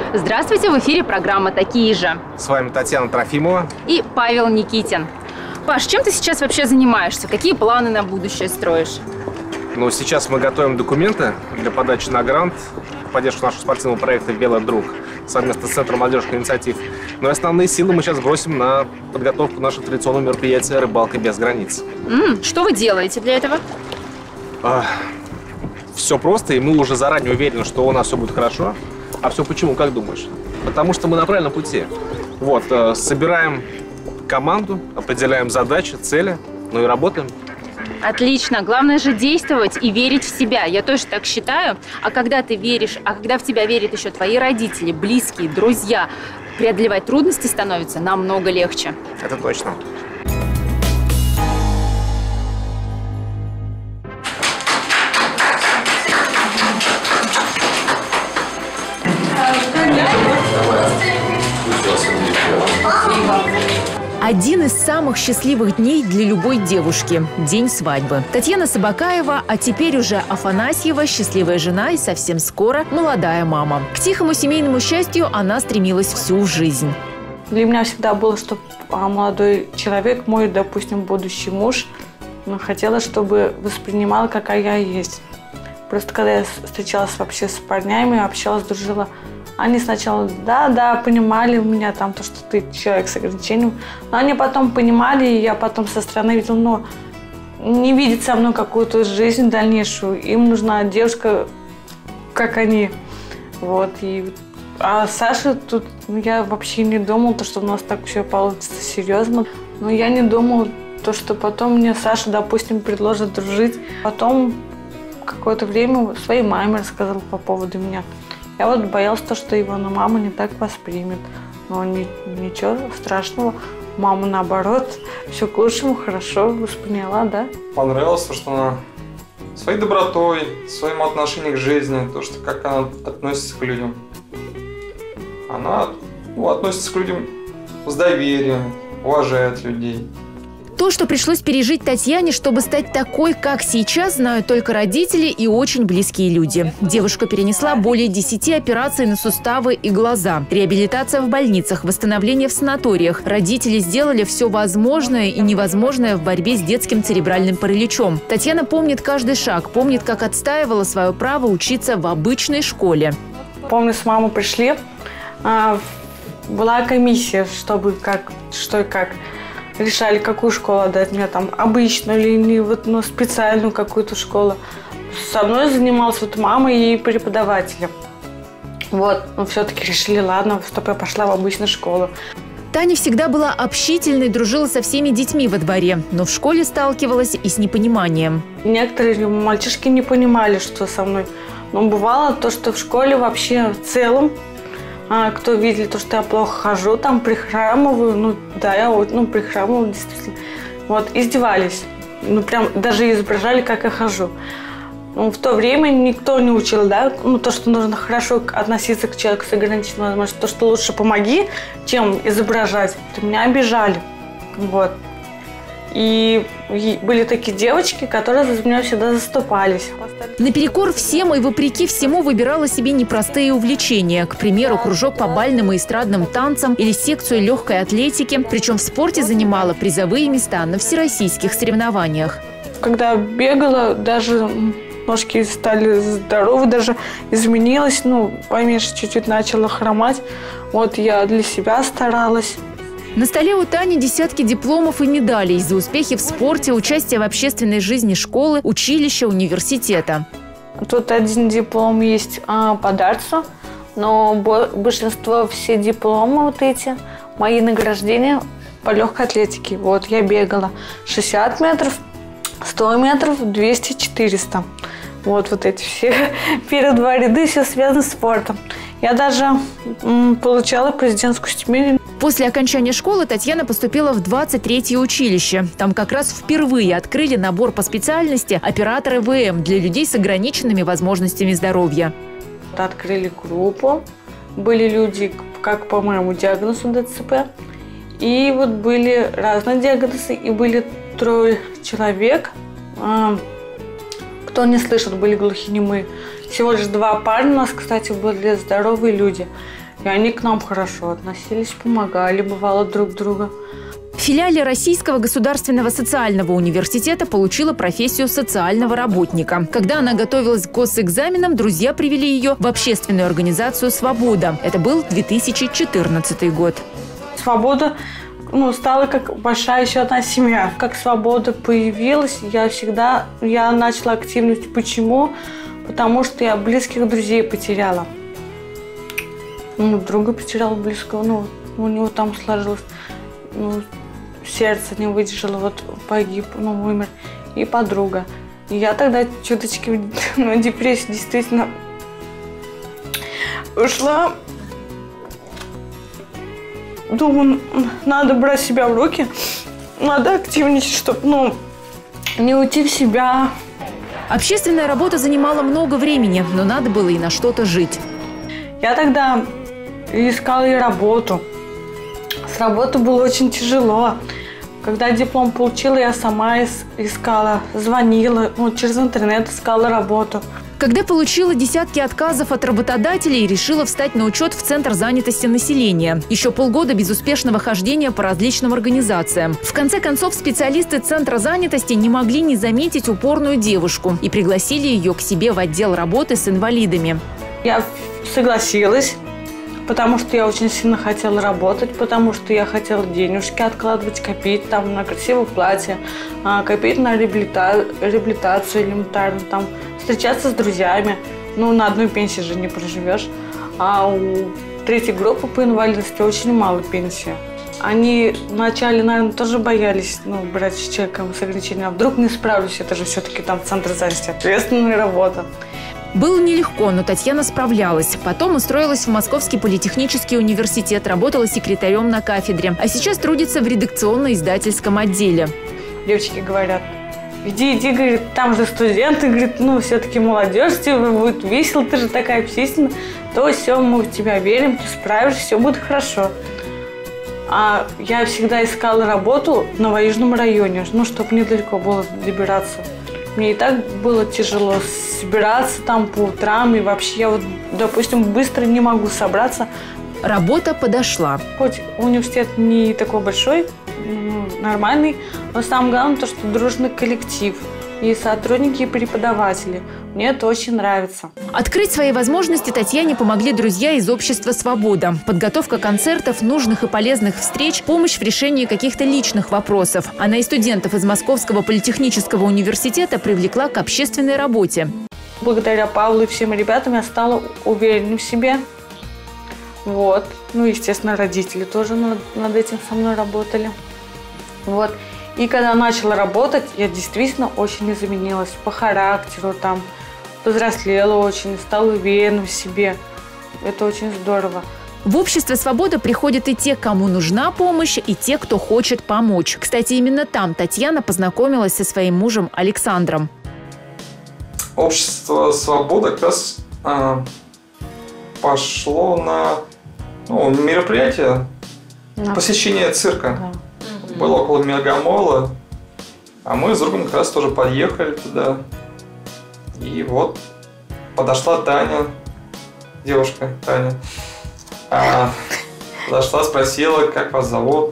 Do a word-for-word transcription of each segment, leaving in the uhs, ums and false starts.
Здравствуйте, в эфире программа «Такие же». С вами Татьяна Трофимова и Павел Никитин. Паш, чем ты сейчас вообще занимаешься? Какие планы на будущее строишь? Ну, сейчас мы готовим документы для подачи на грант в поддержку нашего спортивного проекта «Белый друг» совместно с Центром молодежных инициатив. Но основные силы мы сейчас бросим на подготовку нашего традиционного мероприятия «Рыбалка без границ». М-м, что вы делаете для этого? А, все просто, и мы уже заранее уверены, что у нас все будет хорошо. А все почему, как думаешь? Потому что мы на правильном пути. Вот, э, собираем команду, определяем задачи, цели, ну и работаем. Отлично. Главное же действовать и верить в себя. Я тоже так считаю. А когда ты веришь, а когда в тебя верят еще твои родители, близкие, друзья, преодолевать трудности становится намного легче. Это точно. Один из самых счастливых дней для любой девушки – день свадьбы. Татьяна Собакаева, а теперь уже Афанасьева, счастливая жена и совсем скоро молодая мама. К тихому семейному счастью она стремилась всю жизнь. Для меня всегда было, что молодой человек, мой, допустим, будущий муж, хотела, чтобы воспринимал, какая я есть. Просто когда я встречалась вообще с парнями, общалась, дружила, они сначала, да-да, понимали у меня там то, что ты человек с ограничением, но они потом понимали, и я потом со стороны видела, но не видит со мной какую-то жизнь дальнейшую. Им нужна девушка, как они. Вот, и... А Саша тут, ну, я вообще не думала, то, что у нас так все получится серьезно. Но я не думала, то, что потом мне Саша, допустим, предложит дружить. Потом какое-то время своей маме рассказала по поводу меня. Я вот боялась, то, что его на мама не так воспримет. Но ни, ничего страшного. Мама, наоборот, все к лучшему, хорошо восприняла, да? Понравилось то, что она своей добротой, своим отношением к жизни, то, что как она относится к людям. Она ну, относится к людям с доверием, уважает людей. То, что пришлось пережить Татьяне, чтобы стать такой, как сейчас, знают только родители и очень близкие люди. Девушка перенесла более десяти операций на суставы и глаза. Реабилитация в больницах, восстановление в санаториях. Родители сделали все возможное и невозможное в борьбе с детским церебральным параличом. Татьяна помнит каждый шаг, помнит, как отстаивала свое право учиться в обычной школе. Помню, с мамой пришли, была комиссия, чтобы как, что и как. Решали, какую школу отдать мне, там, обычную или не, вот, ну, специальную какую-то школу. Со мной занималась вот мама и преподавателем. Вот, но все-таки решили, ладно, чтобы я пошла в обычную школу. Таня всегда была общительной, дружила со всеми детьми во дворе, но в школе сталкивалась и с непониманием. Некоторые мальчишки не понимали, что со мной. Но бывало то, что в школе вообще в целом, А, кто видели то, что я плохо хожу, там прихрамываю, ну да, я вот, ну, прихрамываю, действительно. Вот, издевались. Ну, прям даже изображали, как я хожу. Ну, в то время никто не учил, да, ну, то, что нужно хорошо относиться к человеку с ограниченной возможностью, то, что лучше помоги, чем изображать. Меня обижали, вот. И были такие девочки, которые за меня всегда заступались. Наперекор всем и вопреки всему выбирала себе непростые увлечения. К примеру, кружок по бальным и эстрадным танцам или секцию легкой атлетики. Причем в спорте занимала призовые места на всероссийских соревнованиях. Когда бегала, даже ножки стали здоровы, даже изменилось. Ну, поменьше чуть-чуть начала хромать. Вот я для себя старалась. На столе у Тани десятки дипломов и медалей за успехи в спорте, участие в общественной жизни школы, училища, университета. Тут один диплом есть а, по дартсу, но большинство все дипломы вот эти, мои награждения по легкой атлетике. Вот я бегала шестьдесят метров, сто метров, двести, четыреста. Вот, вот эти все перед два ряды, все связано с спортом. Я даже м, получала президентскую стипендию. После окончания школы Татьяна поступила в двадцать третье училище. Там как раз впервые открыли набор по специальности операторы ВМ для людей с ограниченными возможностями здоровья. Открыли группу. Были люди, как по моему диагнозу ДЦП. И вот были разные диагнозы. И были трое человек, кто не слышит, были глухонемы. Всего лишь два парня у нас, кстати, были здоровые люди. И они к нам хорошо относились, помогали, бывало, друг друга. В филиале Российского государственного социального университета получила профессию социального работника. Когда она готовилась к госэкзаменам, друзья привели ее в общественную организацию «Свобода». Это был две тысячи четырнадцатый год. «Свобода» ну, стала как большая еще одна семья. Как «Свобода» появилась, я всегда я начала активность. Почему? Потому что я близких друзей потеряла. Ну, друга потеряла близкого, ну, у него там сложилось, ну, сердце не выдержало, вот погиб, ну, умер. И подруга. И я тогда чуточки ну, в депрессию действительно ушла. Думаю, надо брать себя в руки, надо активничать, чтобы, ну, не уйти в себя. Общественная работа занимала много времени, но надо было и на что-то жить. Я тогда искала и работу. С работы было очень тяжело. Когда диплом получила, я сама искала, звонила, ну, через интернет искала работу. Когда получила десятки отказов от работодателей, решила встать на учет в Центр занятости населения. Еще полгода безуспешного хождения по различным организациям. В конце концов, специалисты Центра занятости не могли не заметить упорную девушку и пригласили ее к себе в отдел работы с инвалидами. Я согласилась, потому что я очень сильно хотела работать, потому что я хотела денежки откладывать, копить там на красивое платье, копить на реабилита... реабилитацию элементарно, там, встречаться с друзьями. Ну, на одной пенсии же не проживешь. А у третьей группы по инвалидности очень мало пенсии. Они вначале, наверное, тоже боялись ну, брать с человеком с ограничением. А вдруг не справлюсь, это же все-таки там центр занятости, ответственная работа. Было нелегко, но Татьяна справлялась. Потом устроилась в Московский политехнический университет, работала секретарем на кафедре. А сейчас трудится в редакционно-издательском отделе. Девочки говорят, иди, иди, говорит, там же студенты, говорит, ну, все-таки молодежь, тебе будет весело, ты же такая общительная. То все, мы в тебя верим, ты справишься, все будет хорошо. А я всегда искала работу в Новоюжном районе, ну, чтобы недалеко было добираться. Мне и так было тяжело собираться там по утрам, и вообще я вот, допустим, быстро не могу собраться. Работа подошла. Хоть университет не такой большой, нормальный, но самое главное то, что дружный коллектив. И сотрудники, и преподаватели. Мне это очень нравится. Открыть свои возможности Татьяне помогли друзья из общества «Свобода». Подготовка концертов, нужных и полезных встреч, помощь в решении каких-то личных вопросов. Она и студентов из Московского политехнического университета привлекла к общественной работе. Благодаря Павлу и всем ребятам я стала уверенной в себе. Вот. Ну, естественно, родители тоже над, над этим со мной работали. Вот. И когда начала работать, я действительно очень изменилась по характеру, там, повзрослела очень, стала уверенной в себе. Это очень здорово. В общество «Свобода» приходят и те, кому нужна помощь, и те, кто хочет помочь. Кстати, именно там Татьяна познакомилась со своим мужем Александром. Общество «Свобода» как раз а, пошло на ну, мероприятие, на посещение цирка. Да. Было около Мегамола, а мы с другом как раз тоже подъехали туда. И вот подошла Таня, девушка Таня, а, подошла, спросила, как вас зовут.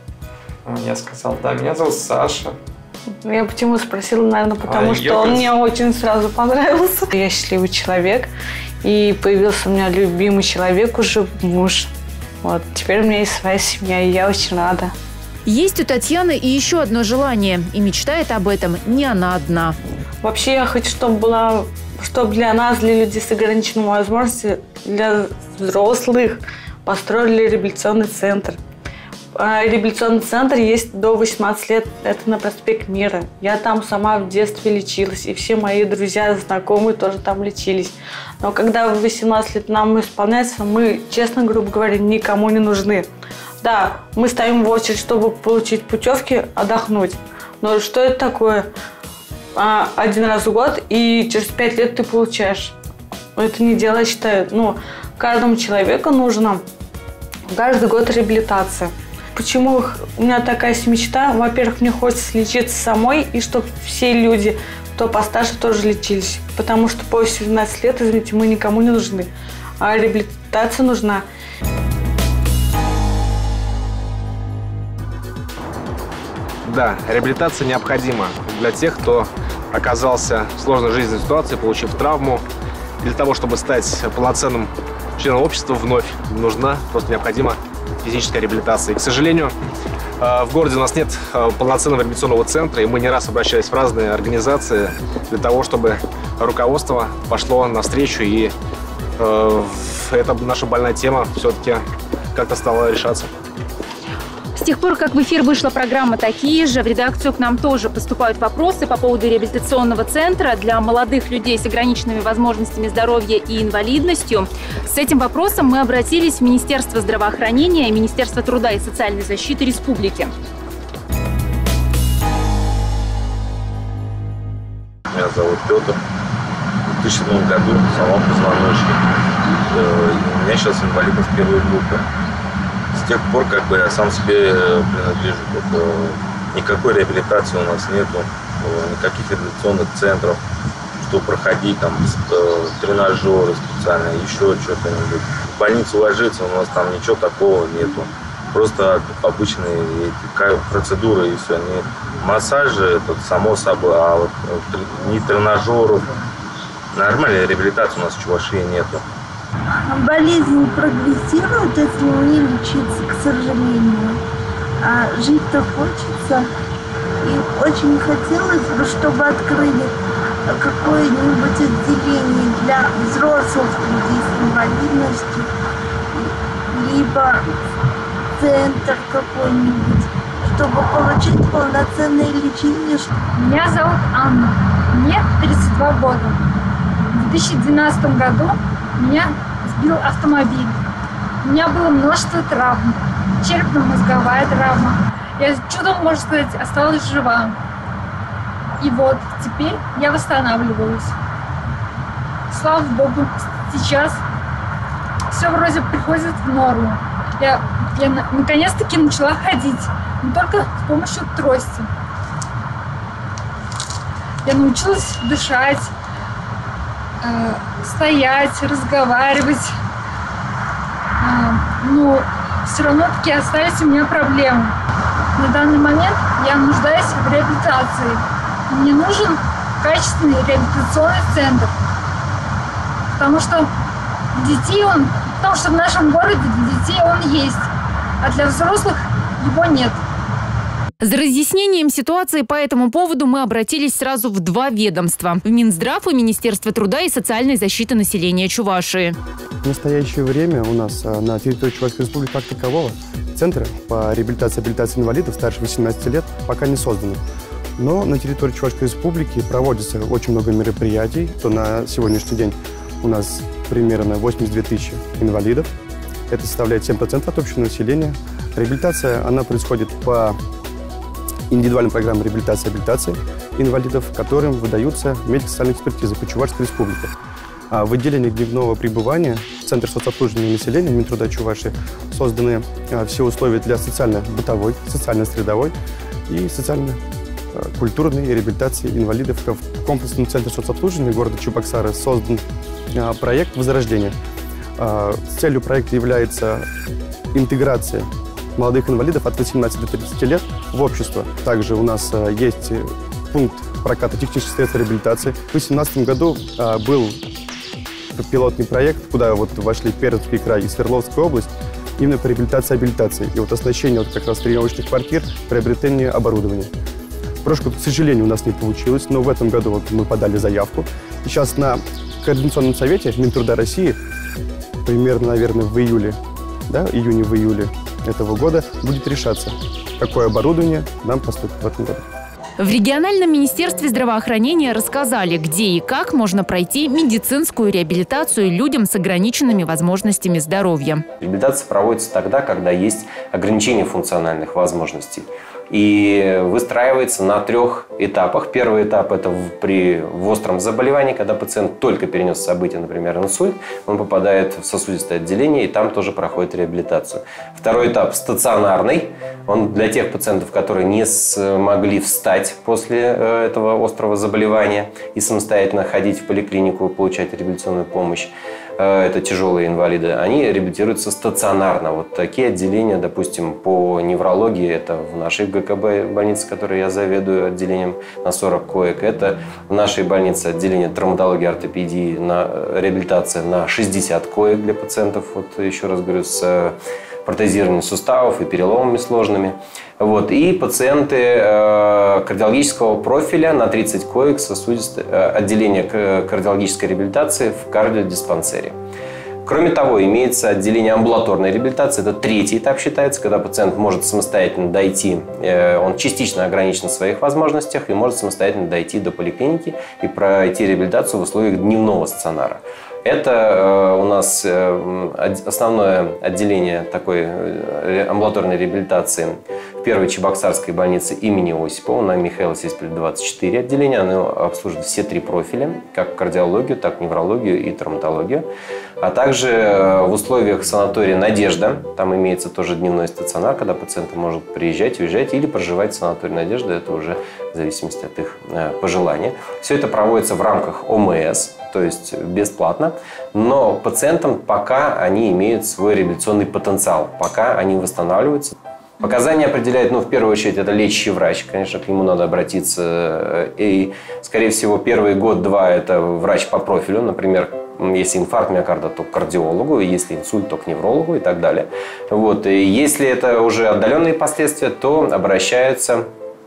Я сказал, да, меня зовут Саша. Я почему спросила, наверное, потому а что он мне очень сразу понравился. Я счастливый человек, и появился у меня любимый человек, уже муж. Вот, теперь у меня есть своя семья, и я очень рада. Есть у Татьяны и еще одно желание, и мечтает об этом не она одна. Вообще я хочу, чтобы была, чтобы для нас, для людей с ограниченными возможностями, для взрослых построили реабилитационный центр. Реабилитационный центр есть до восемнадцати лет, это на проспект Мира. Я там сама в детстве лечилась, и все мои друзья, знакомые тоже там лечились. Но когда в восемнадцать лет нам исполняется, мы, честно, грубо говоря, никому не нужны. Да, мы стоим в очередь, чтобы получить путевки, отдохнуть. Но что это такое? А, один раз в год, и через пять лет ты получаешь. Это не дело, я считаю. Ну, каждому человеку нужно каждый год реабилитация. Почему у меня такая мечта? Во-первых, мне хочется лечиться самой, и чтобы все люди то постарше тоже лечились. Потому что после семнадцати лет, извините, мы никому не нужны. А реабилитация нужна. Да, реабилитация необходима для тех, кто оказался в сложной жизненной ситуации, получив травму. Для того, чтобы стать полноценным членом общества, вновь нужна, просто необходима физическая реабилитация. И, к сожалению, в городе у нас нет полноценного реабилитационного центра, и мы не раз обращались в разные организации для того, чтобы руководство пошло навстречу, и э, эта наша больная тема все-таки как-то стала решаться. С тех пор, как в эфир вышла программа «Такие же», в редакцию к нам тоже поступают вопросы по поводу реабилитационного центра для молодых людей с ограниченными возможностями здоровья и инвалидностью. С этим вопросом мы обратились в Министерство здравоохранения и Министерство труда и социальной защиты Республики. Меня зовут Петр. В две тысячи седьмом году сломал позвоночник. У меня сейчас инвалидность первой группы. С тех пор, как бы, я сам себе принадлежу. Вот, никакой реабилитации у нас нету, никаких реабилитационных центров, что проходить, там, тренажеры специальные, еще что-то-нибудь. В больницу ложиться, у нас там ничего такого нету. Просто обычные эти процедуры и все. Не массажи, это само собой, а вот ни тренажеров. Нормальной реабилитации у нас в Чувашии нету. Болезнь прогрессирует, если не лечиться, к сожалению. А жить-то хочется. И очень хотелось бы, чтобы открыли какое-нибудь отделение для взрослых людей с инвалидностью, либо центр какой-нибудь, чтобы получить полноценное лечение. Меня зовут Анна, мне тридцать два года. В две тысячи двенадцатом году меня сбил автомобиль. У меня было множество травм. Черепно-мозговая травма. Я чудом, можно сказать, осталась жива. И вот теперь я восстанавливаюсь. Слава Богу, сейчас все вроде приходит в норму. Я, я наконец-таки начала ходить, но только с помощью трости. Я научилась дышать, э, стоять, разговаривать. Э, но все равно-таки остались у меня проблемы. На данный момент я нуждаюсь в реабилитации. Мне нужен качественный реабилитационный центр. Потому что детей он, потому что в нашем городе для детей он есть, а для взрослых его нет. За разъяснением ситуации по этому поводу мы обратились сразу в два ведомства – в Минздрав и Министерство труда и социальной защиты населения Чувашии. В настоящее время у нас на территории Чувашской Республики как такового центра по реабилитации и реабилитации инвалидов старше восемнадцати лет пока не создано. Но на территории Чувашской Республики проводится очень много мероприятий. То на сегодняшний день у нас примерно восемьдесят две тысячи инвалидов. Это составляет семь процентов от общего населения. Реабилитация, она происходит по индивидуальной программе реабилитации и реабилитации инвалидов, которым выдаются медико-социальные экспертизы по Чувашской Республике. А в отделении дневного пребывания Центр соцобслуживания населения Минтруда Чувашии созданы все условия для социально-бытовой, социально-средовой и социально-культурной реабилитации инвалидов. В комплексном центре соцобслуживания города Чебоксары создан проект «Возрождение». С целью проекта является интеграция молодых инвалидов от восемнадцати до тридцати лет в общество. Также у нас есть пункт проката технических средств реабилитации. В две тысячи восемнадцатом году был пилотный проект, куда вот вошли Пермский край и Свердловская область, именно по реабилитации и абилитации. И вот оснащение вот как раз тренировочных квартир, приобретение оборудования. В прошлом году, к сожалению, у нас не получилось, но в этом году вот мы подали заявку. И сейчас на Координационном совете Минтруда России примерно, наверное, в июле, да, июне, в июле этого года будет решаться, какое оборудование нам поступит в этом году. В региональном министерстве здравоохранения рассказали, где и как можно пройти медицинскую реабилитацию людям с ограниченными возможностями здоровья. Реабилитация проводится тогда, когда есть ограничение функциональных возможностей. и выстраивается на трех этапах. Первый этап – это в, при в остром заболевании, когда пациент только перенес событие, например, инсульт, он попадает в сосудистое отделение, и там тоже проходит реабилитацию. Второй этап – стационарный. Он для тех пациентов, которые не смогли встать после этого острого заболевания и самостоятельно ходить в поликлинику, получать реабилитационную помощь. Это тяжелые инвалиды, они реабилитируются стационарно. Вот такие отделения, допустим, по неврологии, это в нашей ГКБ больнице, которой я заведую, отделением на сорок коек. Это в нашей больнице отделение травматологии, ортопедии, на реабилитация на шестьдесят коек для пациентов, вот еще раз говорю, с протезированием суставов и переломами сложными. Вот. И пациенты э, кардиологического профиля на тридцать коек сосудистое э, отделение кардиологической реабилитации в кардиодиспансере. Кроме того, имеется отделение амбулаторной реабилитации. Это третий этап считается, когда пациент может самостоятельно дойти, э, он частично ограничен в своих возможностях и может самостоятельно дойти до поликлиники и пройти реабилитацию в условиях дневного стационара. Это э, у нас э, основное отделение такой э, амбулаторной реабилитации в первой Чебоксарской больнице имени Осипова, на Михаила Сеспеля двадцать четыре отделения. Оно обслуживает все три профиля, как кардиологию, так и неврологию и травматологию. А также э, в условиях санатория «Надежда», там имеется тоже дневной стационар, когда пациенты могут приезжать, уезжать или проживать в санатории «Надежда», это уже в зависимости от их э, пожеланий. Все это проводится в рамках ОМС, то есть бесплатно, но пациентам пока они имеют свой реабилитационный потенциал, пока они восстанавливаются. Показания определяет, ну, в первую очередь, это лечащий врач, конечно, к нему надо обратиться, и, скорее всего, первый год-два это врач по профилю, например, если инфаркт миокарда, то к кардиологу, если инсульт, то к неврологу и так далее. Вот. И если это уже отдаленные последствия, то обращаются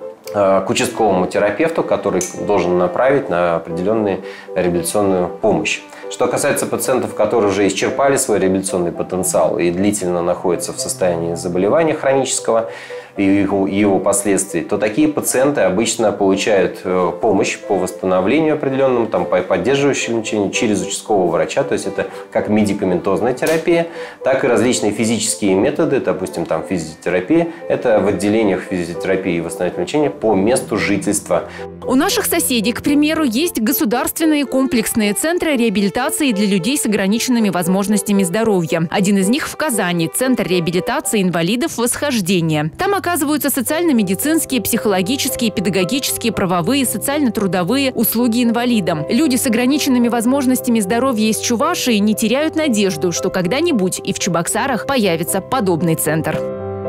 к участковому терапевту, который должен направить на определенную реабилитационную помощь. Что касается пациентов, которые уже исчерпали свой реабилитационный потенциал и длительно находятся в состоянии заболевания хронического и его, его последствий, то такие пациенты обычно получают помощь по восстановлению определенному, там, по поддерживающему лечению через участкового врача. То есть это как медикаментозная терапия, так и различные физические методы, допустим, там, физиотерапия. Это в отделениях физиотерапии и восстановительного лечения по месту жительства. У наших соседей, к примеру, есть государственные комплексные центры реабилитации для людей с ограниченными возможностями здоровья. Один из них в Казани – Центр реабилитации инвалидов «Восхождение». Там оказываются социально-медицинские, психологические, педагогические, правовые, социально-трудовые услуги инвалидам. Люди с ограниченными возможностями здоровья из Чувашии не теряют надежду, что когда-нибудь и в Чебоксарах появится подобный центр.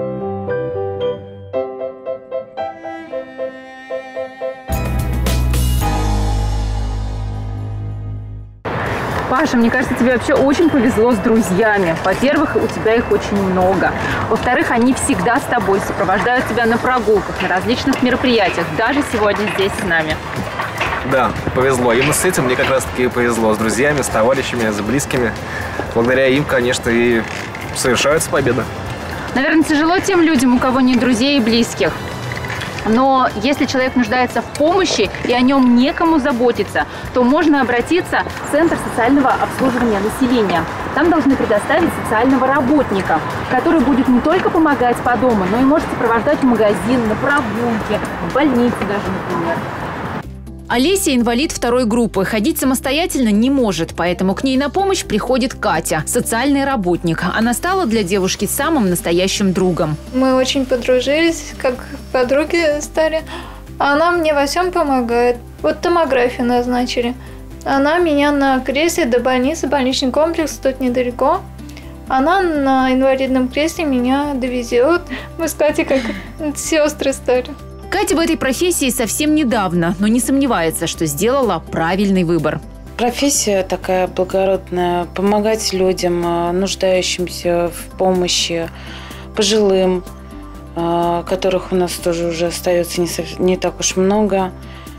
Паша, мне кажется, тебе вообще очень повезло с друзьями. Во-первых, у тебя их очень много. Во-вторых, они всегда с тобой, сопровождают тебя на прогулках, на различных мероприятиях, даже сегодня здесь с нами. Да, повезло. Именно с этим мне как раз-таки повезло. С друзьями, с товарищами, с близкими. Благодаря им, конечно, и совершаются победы. Наверное, тяжело тем людям, у кого нет друзей и близких. Но если человек нуждается в помощи и о нем некому заботиться, то можно обратиться в Центр социального обслуживания населения. Там должны предоставить социального работника, который будет не только помогать по дому, но и может сопровождать в магазин, на прогулке, в больницу даже, например. Олеся – инвалид второй группы. Ходить самостоятельно не может, поэтому к ней на помощь приходит Катя, социальный работник. Она стала для девушки самым настоящим другом. Мы очень подружились, как подруги стали. Она мне во всем помогает. Вот томографию назначили. Она меня на кресле до больницы, больничный комплекс тут недалеко. Она на инвалидном кресле меня довезет. Мы с Катей как сестры стали. Катя в этой профессии совсем недавно, но не сомневается, что сделала правильный выбор. Профессия такая благородная, помогать людям, нуждающимся в помощи, пожилым, которых у нас тоже уже остается не, не так уж много,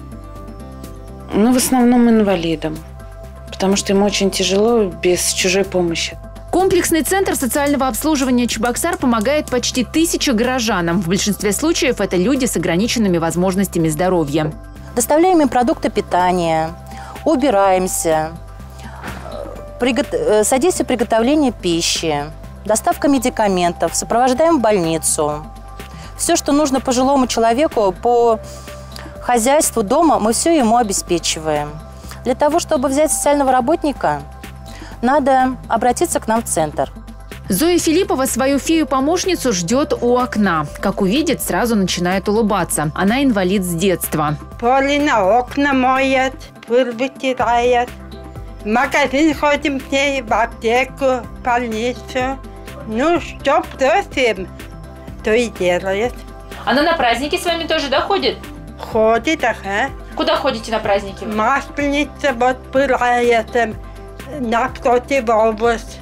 но в основном инвалидам, потому что им очень тяжело без чужой помощи. Комплексный центр социального обслуживания «Чебоксар» помогает почти тысяче горожанам. В большинстве случаев это люди с ограниченными возможностями здоровья. Доставляем им продукты питания, убираемся, пригот... содействие приготовлению пищи, доставка медикаментов, сопровождаем в больницу. Все, что нужно пожилому человеку по хозяйству дома, мы все ему обеспечиваем. Для того, чтобы взять социального работника, надо обратиться к нам в центр. Зоя Филиппова свою фею-помощницу ждет у окна. Как увидит, сразу начинает улыбаться. Она инвалид с детства. Полина окна моет, пыль вытирает. В магазин ходим с ней, в аптеку, в больницу. Ну, что просим, то и делает. Она на праздники с вами тоже, да, ходит? Ходит, ага. Куда ходите на праздники? Масленица вот была это, напротив область.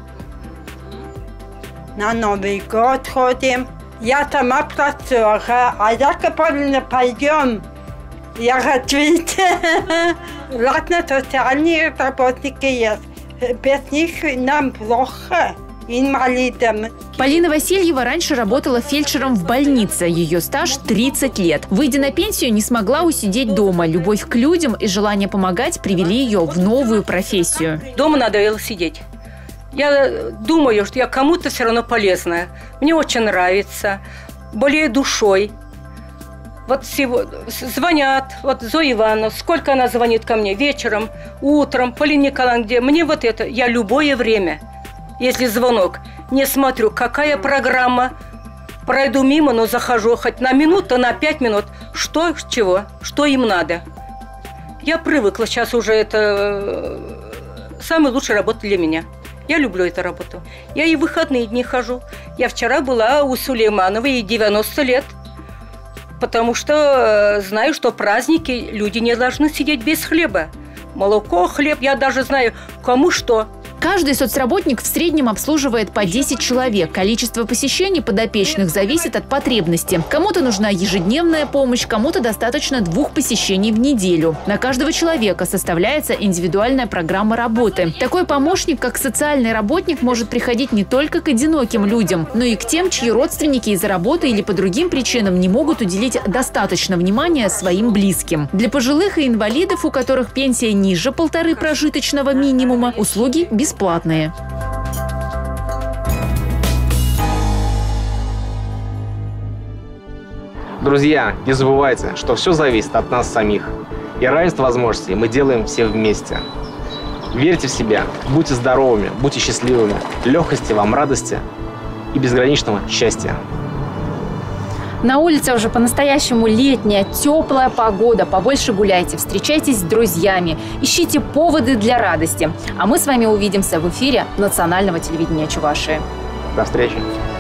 На Новый год ходим. Я сама працюха, а я Полина, пойдем. Я ответь. Ладно, социальные работники есть. Без них нам плохо, инвалидам. Полина Васильева раньше работала фельдшером в больнице. Ее стаж тридцать лет. Выйдя на пенсию, не смогла усидеть дома. Любовь к людям и желание помогать привели ее в новую профессию. Дома надоело сидеть. Я думаю, что я кому-то все равно полезная. Мне очень нравится. Болею душой. Вот сегодня звонят, вот Зоя Ивановна, сколько она звонит ко мне вечером, утром, Полина Николаевна, где? Мне вот это, я любое время, если звонок, не смотрю, какая программа, пройду мимо, но захожу хоть на минуту, на пять минут, что, чего, что им надо. Я привыкла, сейчас уже это самая лучшая работа для меня. Я люблю эту работу. Я и в выходные дни хожу. Я вчера была у Сулеймановой, ей девяносто лет. Потому что знаю, что праздники люди не должны сидеть без хлеба. Молоко, хлеб, я даже знаю, кому что. Каждый соцработник в среднем обслуживает по десять человек. Количество посещений подопечных зависит от потребности. Кому-то нужна ежедневная помощь, кому-то достаточно двух посещений в неделю. На каждого человека составляется индивидуальная программа работы. Такой помощник, как социальный работник, может приходить не только к одиноким людям, но и к тем, чьи родственники из-за работы или по другим причинам не могут уделить достаточно внимания своим близким. Для пожилых и инвалидов, у которых пенсия ниже полторы прожиточного минимума, услуги бесплатные. Бесплатные. Друзья, не забывайте, что все зависит от нас самих. И равенство возможностей мы делаем все вместе. Верьте в себя, будьте здоровыми, будьте счастливыми. Легкости вам, радости и безграничного счастья. На улице уже по-настоящему летняя, теплая погода. Побольше гуляйте, встречайтесь с друзьями, ищите поводы для радости. А мы с вами увидимся в эфире национального телевидения Чувашии. До встречи.